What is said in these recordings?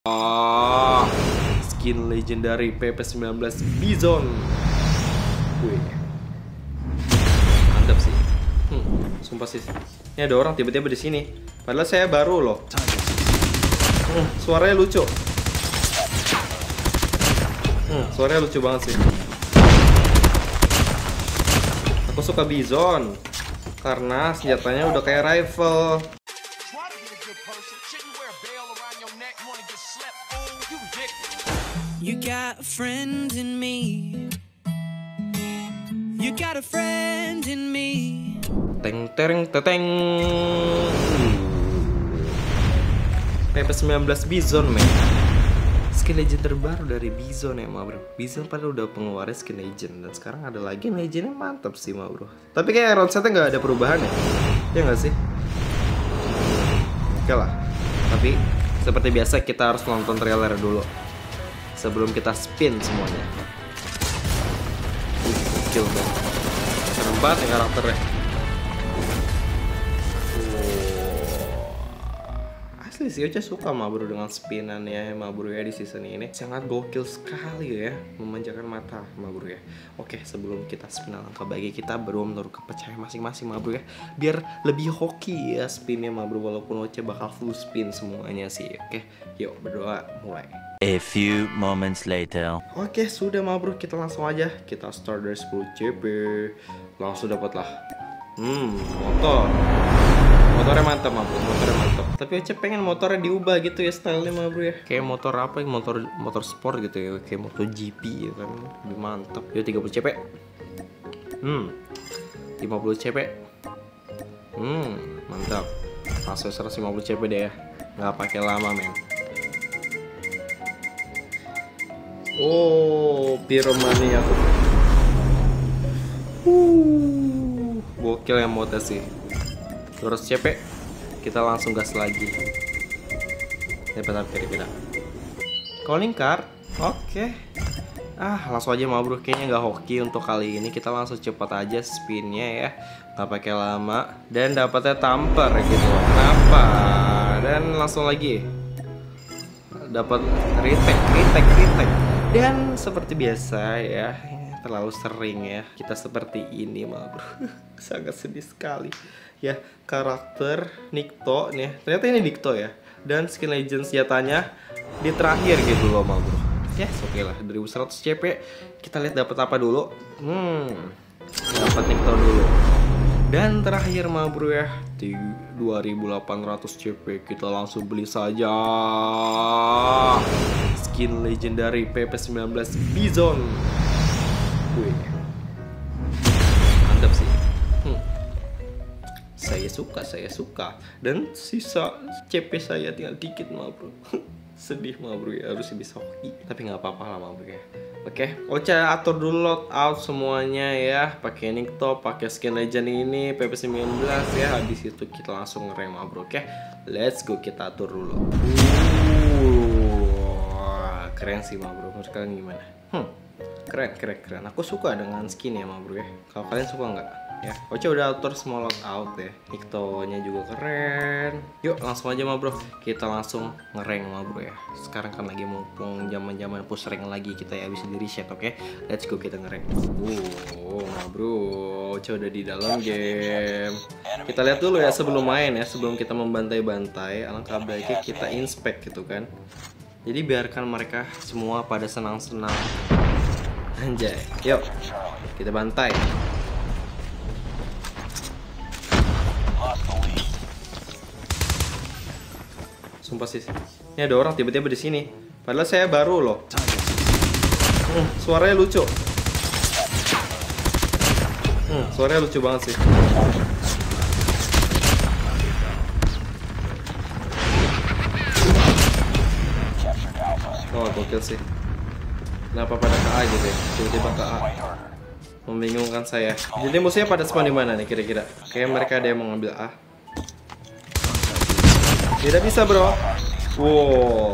Skin legendary PP19 Bizon. Wih, mantap sih. Sumpah sih. Ini ada orang tiba-tiba di sini. Padahal saya baru loh. Suaranya lucu. Suaranya lucu banget sih. Aku suka Bizon karena senjatanya udah kayak rifle. You got a friend in me. You got a friend in me. Teng tereng teteng. PP19 Bizon, men. Skin legend terbaru dari Bizon ya, ma bro. Bizon padahal udah pengeluaran skin legend, dan sekarang ada lagi legendnya mantap sih, ma bro. Tapi kayak round setnya nggak ada perubahan ya, ya nggak sih? Oke lah. Tapi seperti biasa kita harus nonton trailer dulu sebelum kita spin semuanya. Gokil banget. Serem banget ya karakternya. Asli sih Ocha suka ma bro dengan spinan ya ma bro ya di season ini. Sangat gokil sekali ya, memanjakan mata ma bro ya. Oke, sebelum kita spin alangkah baiknya kita baru menurut kepercayaan masing-masing ma bro ya, biar lebih hoki ya spinnya ma bro, walaupun Ocha bakal full spin semuanya sih. Oke, yuk berdoa mulai. A few moments later. Oke, sudah ma bro, kita langsung aja. Kita start dari 10 CP. Langsung dapat lah. Motor. Motornya mantap ma bro, motornya mantap. Tapi Ocha pengen motornya diubah gitu ya stylenya ma bro ya. Kayak motor apa ya, motor sport gitu ya, kayak MotoGP ya kan. Lebih mantap. Yuk 30 CP. 50 CP. Mantap. Langsung 150 CP deh ya. Nggak pakai lama men. Oh, Pyromania aku. Gokil yang motor sih. Terus CP, kita langsung gas lagi. Dapat apa kira-kira? Calling card, oke. Langsung aja ma bro, kayaknya nggak hoki untuk kali ini. Kita langsung cepat aja spinnya ya, nggak pakai lama. Dan dapatnya tamper gitu. Kenapa? Dan langsung lagi. Dapat retake. Dan seperti biasa ya, terlalu sering ya kita seperti ini ma bro. Sangat sedih sekali ya, karakter Nikto nih, ternyata ini Nikto ya. Dan skin legend senjatanya di terakhir gitu loh ma bro. Yes, oke lah, 2100 CP. Kita lihat dapat apa dulu. Dapat Nikto dulu. Dan terakhir ma bro ya, 2800 CP. Kita langsung beli saja skin legendary PP19 Bizon. Wih, mantap sih. Saya suka. Dan sisa CP saya tinggal dikit ma bro. Sedih ma bro ya, harusnya bisa hoki. Tapi nggak apa-apa lah ma bro ya. Oke, Ocha atur dulu loadout semuanya ya. Pakai Nikto, pakai skin legend ini PP19 ya. Habis itu kita langsung ngerem ma bro. Oke, let's go, kita atur dulu. Keren sih ma bro, menurut kalian gimana? Keren. Aku suka dengan skin ya ma bro ya. Kalau kalian suka nggak? Ya, Ocha udah atur semua loadout ya. Nikto-nya juga keren. Yuk langsung aja ma bro, kita langsung ngereng ma bro ya. Sekarang kan lagi mumpung zaman push rank lagi, kita ya bisa di reset. Oke, let's go, kita ngereng. Ma bro, Ocha udah di dalam game. Kita lihat dulu ya sebelum main ya, sebelum kita membantai-bantai. Alangkah baiknya kita inspect gitu kan. Jadi biarkan mereka semua pada senang-senang. Anjay, yuk kita bantai. Sumpah sih, ini ada orang tiba-tiba di sini. Padahal saya baru loh. Suaranya lucu. Suaranya lucu banget sih. Oh, gokil sih. Kenapa pada KA gitu ya? Tiba-tiba KA. Membingungkan saya. Jadi musuhnya pada spawn di mana nih kira-kira? Kayak mereka ada yang mau ngambil A. Tidak bisa bro. Wow.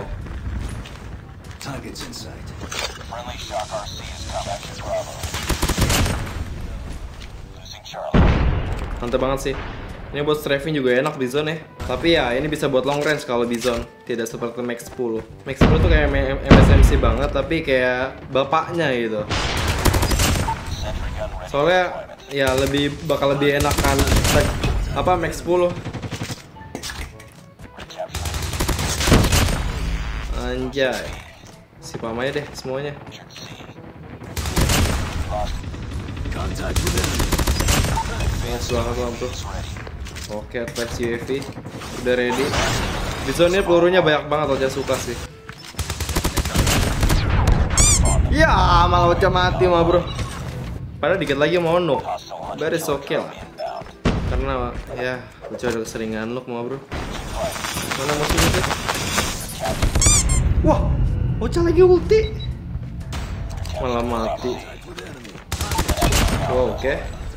Mantap banget sih. Ini buat strafing juga enak di zone ya. Tapi ya ini bisa buat long range kalau Bison, tidak seperti Max 10. Max 10 tuh kayak MSMC banget tapi kayak bapaknya gitu. Soalnya ya bakal lebih enakan apa Max 10. Anjay. Sipam aja deh semuanya. Nice banget bro. Oke, advance UAV udah ready. Bisonnya pelurunya banyak banget, Ocha suka sih. Ya, malah Ocha mati mah bro. Padahal dikit lagi mau nuk. Baris oke lah. Karena ya Ocha udah keseringan nuk mah bro. Mana musuhnya sih? Wah, Ocha lagi ulti. Malah mati. Oh, oke.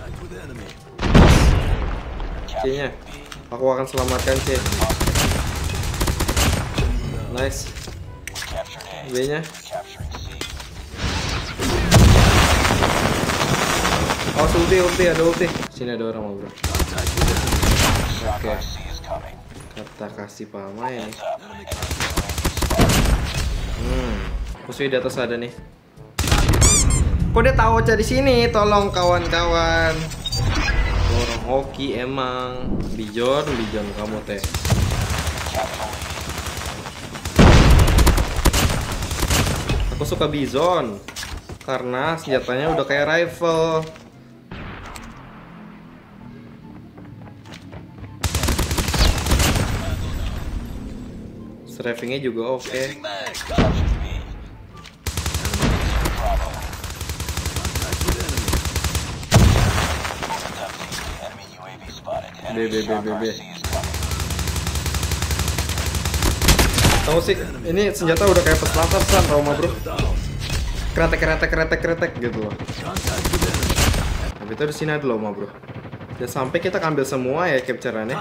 C-nya aku akan selamatkan C. Nice. B-nya. Oh, ulti, ada ulti. Sini ada orang, bro. Oke. Kata kasih pama ya nih. Musuhnya di atas ada nih. Kok dia tahu Ocha di sini? Tolong kawan-kawan. Orang hoki emang. Bijon kamu teh. Aku suka Bison karena senjatanya udah kayak rifle. Strafingnya juga oke. B. Tahu sih, ini senjata udah kayak peselatan Roma bro. Kretek gitu loh. Tapi itu di sini ada Roma bro. Dan sampai kita ambil semua ya capture-annya.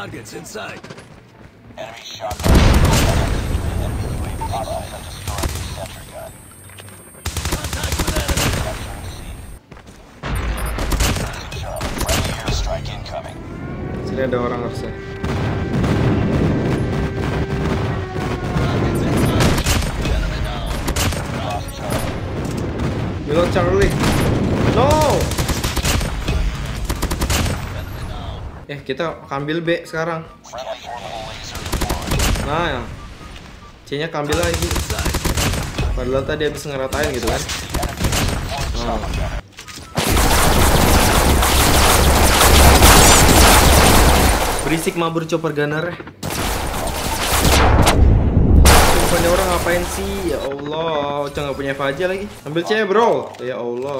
Sini ada orang harusnya. Milo Charlie. No. Kita ambil B sekarang. Nah ya. C-nya ambil lagi. Padahal tadi habis ngeratain gitu kan. Oh. Berisik mabur chopper gunner. Bukannya orang ngapain sih? Ya Allah, Ocha nggak punya Faja lagi. Ambil C bro. Ya Allah.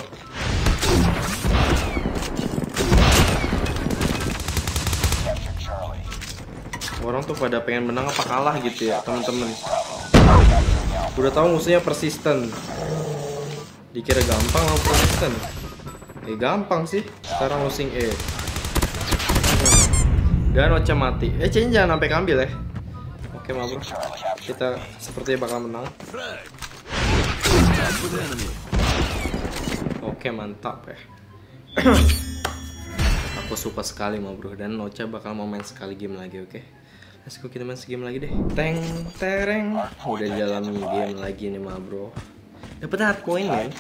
Orang tuh pada pengen menang apa kalah gitu ya teman-teman. Udah tahu musuhnya persisten. Dikira gampang mau persisten. Gampang sih. Sekarang losing E. Dan Ocha mati. C-nya jangan sampai ambil ya. Oke bro. Kita sepertinya bakal menang. Oke mantap ya. Aku suka sekali bro. Dan Ocha bakal mau main sekali game lagi, oke? Let's go, kita main segame lagi deh. Teng tereng. Udah jalan game lagi nih bro. Dapat hard point men.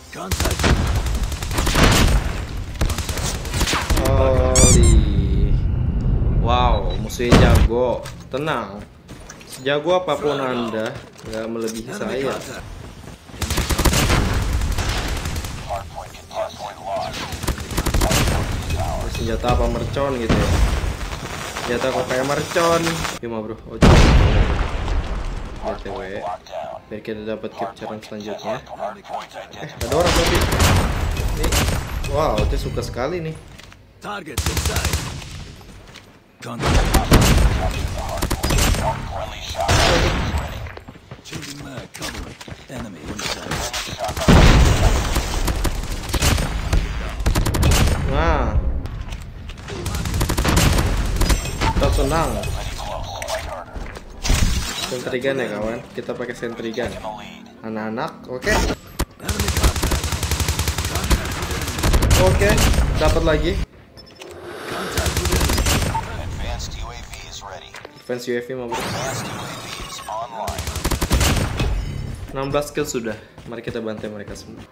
Holy. Wow, musuhnya jago. Tenang. Sejago apapun Anda, nggak melebihi saya. Senjata apa mercon gitu ya? Senjata kok kayak mercon. Gimana bro? Oh, BTW, biar kita dapat capture selanjutnya. Ada orang tadi. Nih, wow, dia suka sekali nih. Nah, kita tenang. Sentrigan ya kawan, kita pakai sentrigan. Anak-anak, oke. Oke, dapat lagi. Fans UAV mah bro. 16 kill sudah. Mari kita bantai mereka semua.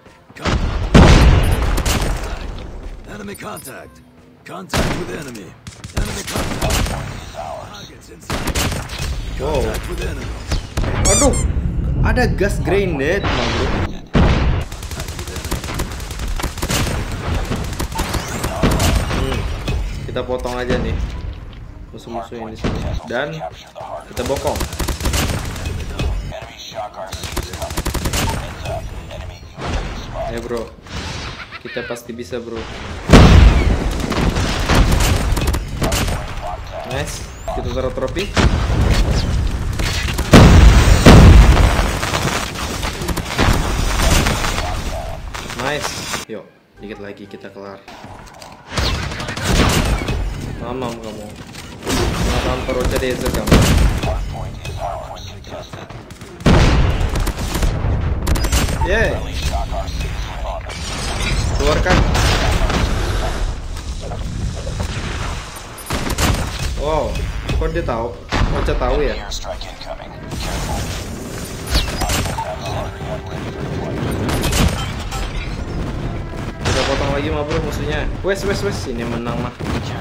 Enemy contact. Contact with enemy. Enemy contact. Targets inside. Wow. Contact with enemy. Aduh, ada gas grenade mah bro. Kita potong aja nih musuh-musuh ini sini dan kita bokong. Ya bro, kita pasti bisa bro. Nice, kita taruh trofi. Nice, yuk dikit lagi kita kelar. Mamam kamu, mamam perutnya desert kamu. Yeay. Keluarkan. Wow, kok dia tahu? Ocha tahu ya? Kita potong lagi mah bro musuhnya. Wes, ini menang mah.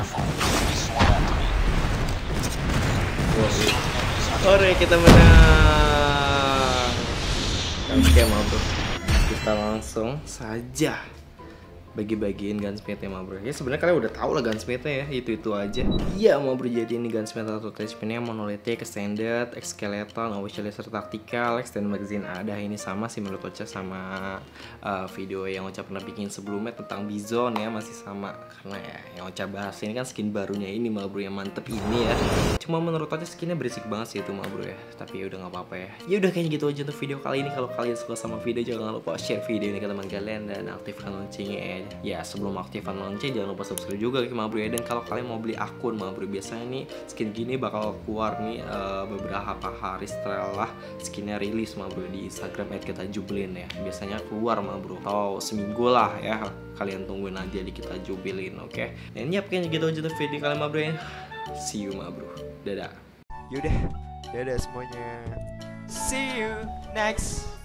Oke, kita menang. Oke mah bro. Kita langsung saja bagi-bagiin gunsmith mah bro. Ya sebenarnya kalian udah tahu lah gunsmith ya, itu aja. Iya mah bro, jadi ini gunsmith atau attachmentnya monolithic, extended, skeleton, laser tactical, extended magazine ada. Ini sama sih menurut Ocha sama video yang Ocha pernah bikin sebelumnya tentang Bizon ya, masih sama. Karena ya yang Ocha bahas ini kan skin barunya ini mah bro yang mantep ini ya. Cuma menurut Ocha skinnya berisik banget sih itu mah bro ya. Tapi ya udah nggak apa-apa ya. Ya udah kayaknya gitu aja untuk video kali ini. Kalau kalian suka sama video jangan lupa share video ini ke teman kalian dan aktifkan loncengnya. Ya sebelum aktifkan lonceng jangan lupa subscribe juga ke Mabro ya. Dan kalau kalian mau beli akun Mabro, biasanya nih skin gini bakal keluar nih beberapa hari setelah skinnya rilis Mabro di Instagram @kitajubilin ya. Biasanya keluar Mabro atau seminggu lah ya. Kalian tungguin aja di Kita Jubilin, oke? Dan ya kayaknya gitu aja untuk video kalian Mabro ya. See you Mabro. Dadah. Yaudah, dadah semuanya. See you next